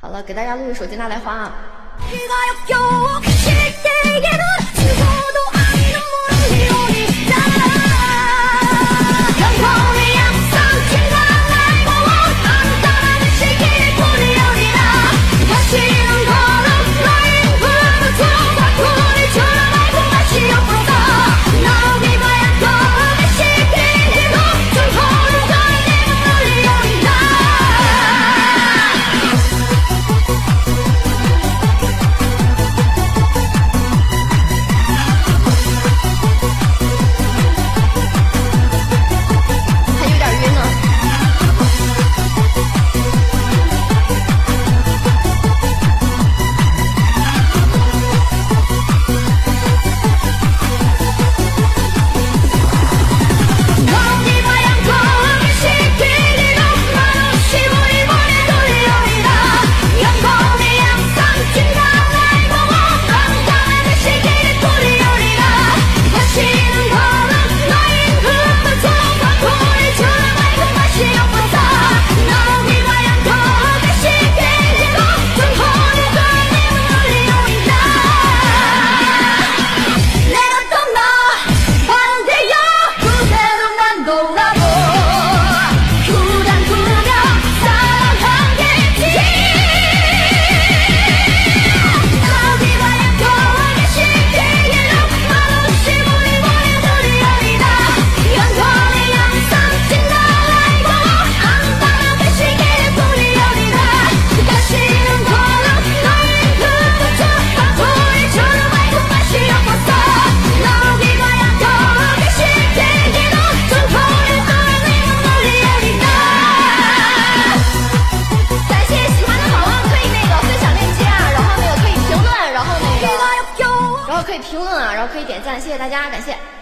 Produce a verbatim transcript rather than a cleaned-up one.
好了，给大家录一首《金大来花》啊。 可以评论啊，然后可以点赞，谢谢大家，感谢。